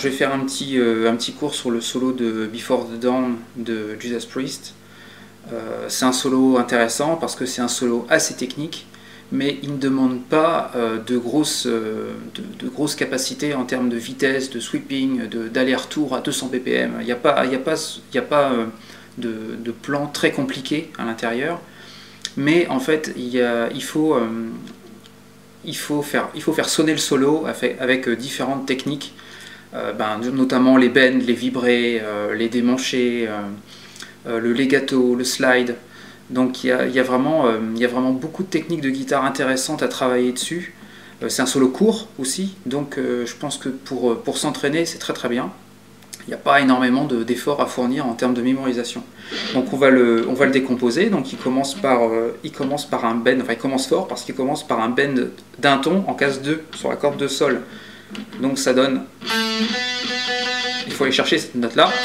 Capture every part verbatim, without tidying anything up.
je vais faire un petit, euh, un petit cours sur le solo de Before the Dawn de Judas Priest. Euh, c'est un solo intéressant parce que c'est un solo assez technique, mais il ne demande pas euh, de, grosses, euh, de, de grosses capacités en termes de vitesse, de sweeping, d'aller-retour à deux cents B P M. Il n'y a pas, il y a pas, il y a pas euh, de, de plan très compliqué à l'intérieur, mais en fait il, y a, il, faut, euh, il, faut faire, il faut faire sonner le solo avec, avec différentes techniques, euh, ben, notamment les bends, les vibrés, euh, les démanchés, euh, euh, le legato, le slide. Donc il y a, il y a vraiment, euh, il y a vraiment beaucoup de techniques de guitare intéressantes à travailler dessus. Euh, c'est un solo court aussi, donc euh, je pense que pour, pour s'entraîner c'est très très bien. Il n'y a pas énormément d'efforts à fournir en termes de mémorisation. Donc on va le, on va le décomposer. Donc il commence par, euh, il commence par un bend, enfin il commence fort parce qu'il commence par un bend d'un ton en case deux sur la corde de sol. Donc ça donne, il faut aller chercher cette note là.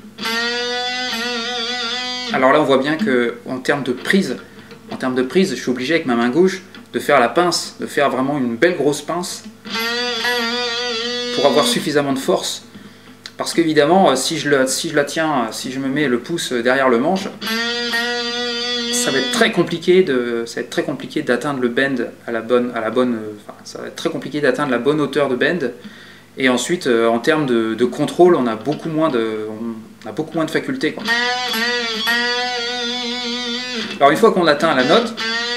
Alors là on voit bien que en termes de prise, en termes de prise, je suis obligé avec ma main gauche de faire la pince, de faire vraiment une belle grosse pince pour avoir suffisamment de force. Parce qu'évidemment, si je, le, si je la tiens, si je me mets le pouce derrière le manche, ça va être très compliqué de, ça va être très compliqué d'atteindre le bend à la bonne, à la bonne, enfin, ça va être très compliqué d'atteindre la bonne hauteur de bend. Et ensuite, en termes de, de contrôle, on a beaucoup moins de, on a beaucoup moins de facultés, quoi. Alors une fois qu'on atteint la note,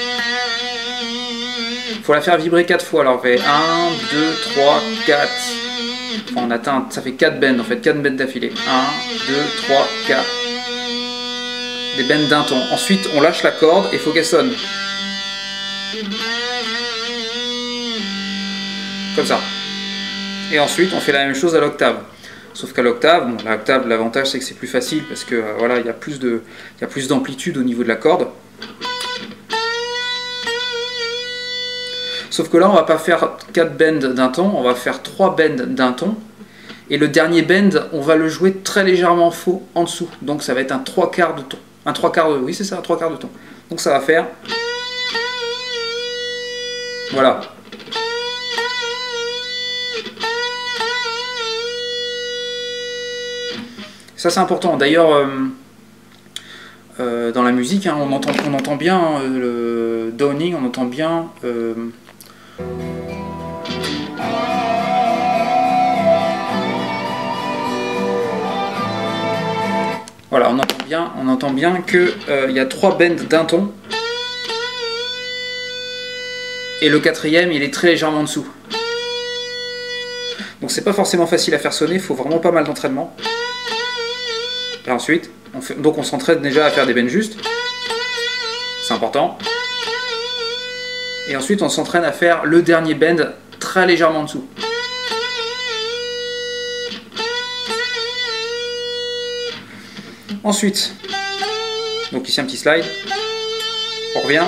il faut la faire vibrer quatre fois. Alors on fait un, deux, trois, quatre. Enfin, on atteint, ça fait quatre bends en fait, quatre bends d'affilée. un, deux, trois, quatre. Des bends d'un ton. Ensuite, on lâche la corde et il faut qu'elle sonne. Comme ça. Et ensuite, on fait la même chose à l'octave. Sauf qu'à l'octave, bon, l'octave, l'avantage c'est que c'est plus facile parce que euh, voilà, il y a plus de, il y a plus d'amplitude au niveau de la corde. Sauf que là, on va pas faire quatre bends d'un ton, on va faire trois bends d'un ton. Et le dernier bend, on va le jouer très légèrement faux en dessous. Donc ça va être un trois quarts de ton. Un trois quarts de, oui c'est ça, un trois quarts de ton. Donc ça va faire, voilà. Ça c'est important. D'ailleurs, euh, euh, dans la musique, hein, on, entend, on entend bien euh, le downing, on entend bien... Euh, voilà, on entend bien, on entend bien qu'il euh, y a trois bends d'un ton. Et le quatrième, il est très légèrement en dessous. Donc c'est pas forcément facile à faire sonner, il faut vraiment pas mal d'entraînement. Et ensuite, on fait, donc on s'entraîne déjà à faire des bends justes. C'est important. Et ensuite, on s'entraîne à faire le dernier bend très légèrement en dessous. Ensuite, donc ici un petit slide. On revient.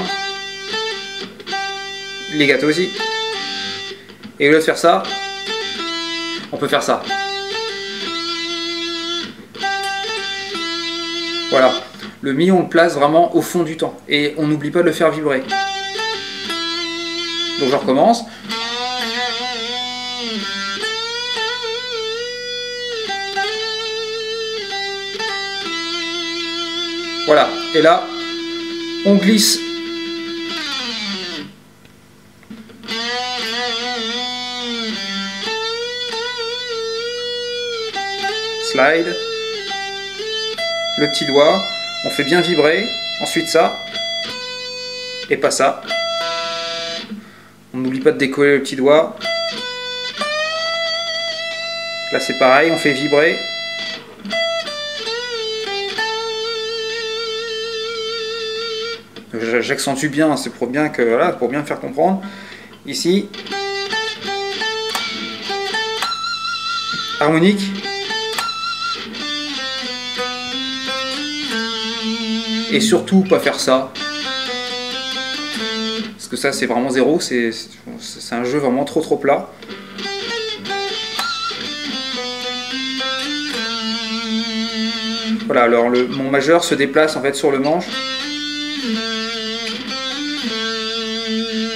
Legato aussi. Et au lieu de faire ça, on peut faire ça. Voilà, le mi on le place vraiment au fond du temps et on n'oublie pas de le faire vibrer. Donc je recommence. Voilà, et là on glisse. Slide. Le petit doigt, on fait bien vibrer, ensuite ça, et pas ça. On n'oublie pas de décoller le petit doigt. Là c'est pareil, on fait vibrer. J'accentue bien, c'est pour bien que voilà, pour bien faire comprendre. Ici, harmonique. Et surtout pas faire ça, parce que ça c'est vraiment zéro, c'est un jeu vraiment trop trop plat. Voilà, alors le, mon majeur se déplace en fait sur le manche.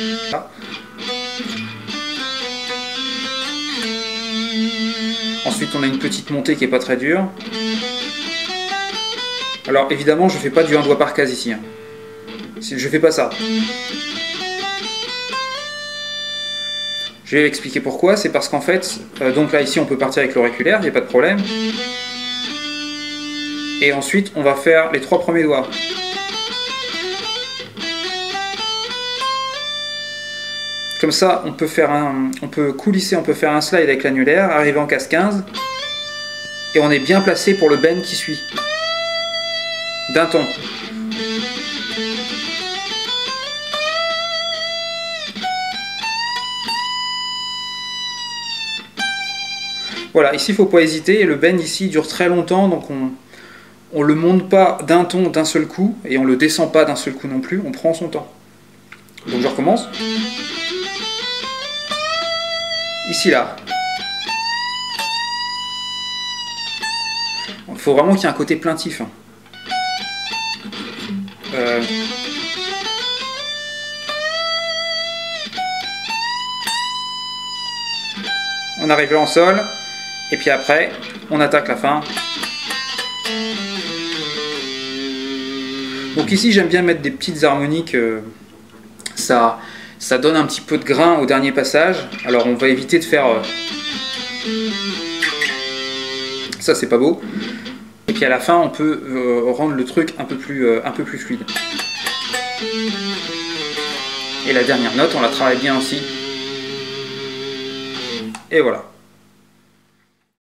Ensuite on a une petite montée qui est pas très dure. Alors évidemment, je fais pas du un doigt par case ici. Hein. Je fais pas ça. Je vais expliquer pourquoi. C'est parce qu'en fait, euh, donc là ici on peut partir avec l'auriculaire, il n'y a pas de problème. Et ensuite, on va faire les trois premiers doigts. Comme ça, on peut faire un, on peut coulisser, on peut faire un slide avec l'annulaire, arriver en case quinze, et on est bien placé pour le bend qui suit, d'un ton. Voilà, ici il ne faut pas hésiter, le bend ici dure très longtemps, donc on on le monte pas d'un ton d'un seul coup, et on le descend pas d'un seul coup non plus, on prend son temps. Donc je recommence. Ici là. Il faut vraiment qu'il y ait un côté plaintif. Euh... On arrive là en sol, et puis après, on attaque la fin. Donc ici, j'aime bien mettre des petites harmoniques, euh, ça, ça donne un petit peu de grain au dernier passage. Alors on va éviter de faire... Euh... Ça, c'est pas beau. Et puis à la fin, on peut euh, rendre le truc un peu plus, euh, un peu plus fluide. Et la dernière note, on la travaille bien aussi. Et voilà.